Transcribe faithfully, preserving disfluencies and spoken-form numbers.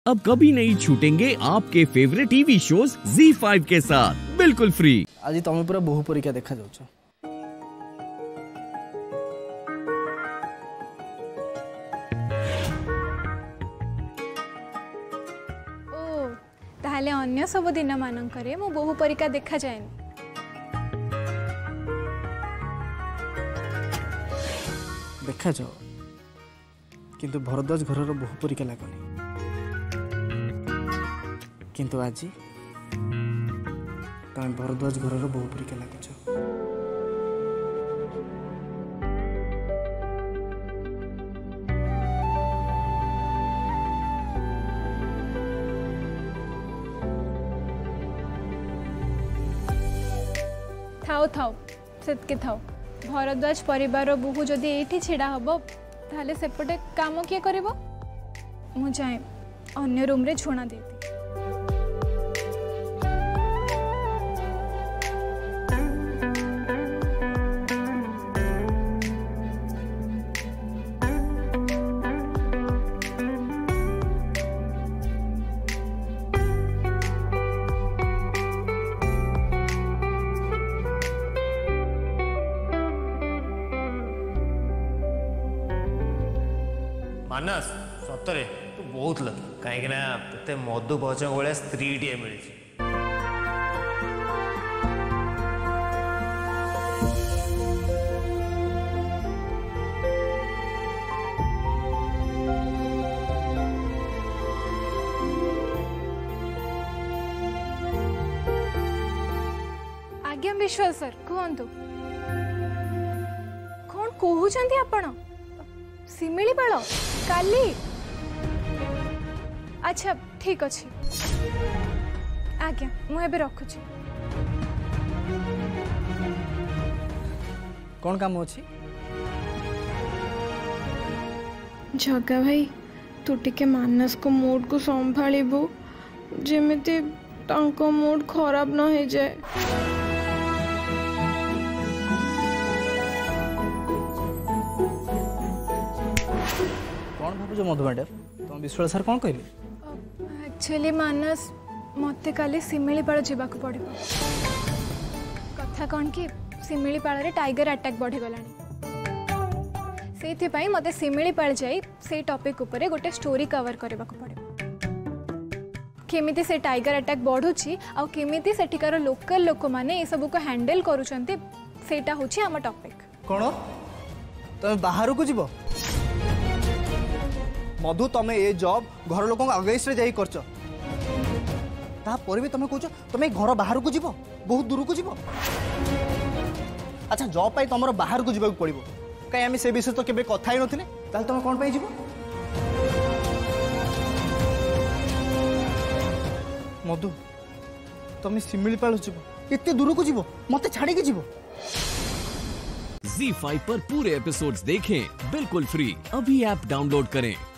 अब कभी नहीं छूटेंगे आपके favourite TV shows Zee five के साथ बिल्कुल फ्री। आज तुम पूरा बहु परीक्षा देखा जाउछ। ओ ताहले अन्य सब दिन मानकरे मो बहु परीक्षा देखा जाए। देखा जाओ किंतु भरद्वाज घर बहु परीक्षा लगनी किंतु आज तुम भरद्वाज घर बहु परीक्षा लगुच। थाओ थाओ सेतके थाओ भरद्वाज परिवार बहु जदि एठी छिड़ा हबो ताहले सेपटे काम किए करिवो। मु जाए अन्य रूम रे छुणा देती। मानस सतरे तू बहुत लकी कहीं ते मधु भज भाया स्त्री टे मिली। आज्ञा विश्वास सर कहतु कौन कहते आपण शिमिलीपाल काली। अच्छा ठीक अच्छे आज्ञा मुझे रखुची। कौन काम अच्छी जगा भाई तू टिके मानस को मूड को संभाळिबो जेमिति तांको मूड खराब न हो जाए। कौन भाव मधु मैडम तुम विश्वाल सर कौन कहले? एक्चुअली मानस मते काली शिमिलीपाल जावाक पड़ो। कथा कौन कि शिमिलीपाल रे टाइगर अटैक बढ़ी गलानी से मते शिमिलीपाल जाई से टॉपिक उपरे गोटे स्टोरी कवर करबा को पड़ो। केमिति से टाइगर अटैक बढ़ुची आ केमिति सेठिकार लोकल लोक माने ए सब को हैंडल करूचंती सेटा होची आम टॉपिक। कौन तुम बाहर को जीवो मधु तुम ये जॉब घर लोक अगेंस्ट रे जाई करछ तापर भी तुम कहछ तुम घर बाहर को जीवो बहुत दूर को जीवो। अच्छा जॉब पाई तुम बाहर को जीवाक पड़िबो कहीं आम से विषय तो केबे कथा ही नथिले ताल तुम कौन पाई जीवो? मधु तुम शिमिलीपाल जीवो एते दूर को जीवो मते छाड़ी के जीवो। ज़ी फाइव पर पूरे एपिसोड्स देखें बिल्कुल फ्री। अभी ऐप डाउनलोड करें।